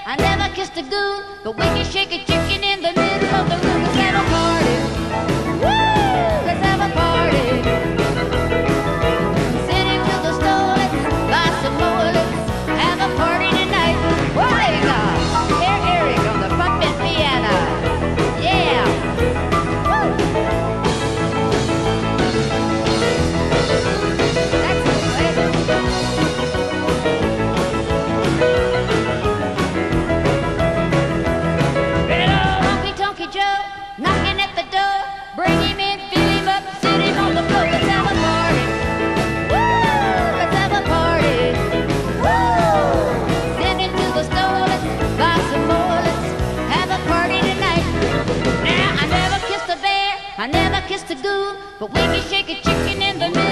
I never kissed a goon, but we can shake a chicken in the middle of the room. Let's have a party. Woo! Let's have a party. Sitting to the store, let's buy some more. Let's have a party tonight. What do you got? Here, Eric on the pumping piano. Yeah. Woo! That's Joe, knocking at the door. Bring him in, fill him up, sit him on the floor. Let's have a party. Woo! Let's have a party. Woo! Send him to the store, let's buy some more. Let's have a party tonight. Now, I never kissed a bear, I never kissed a goon, but we can shake a chicken in the middle.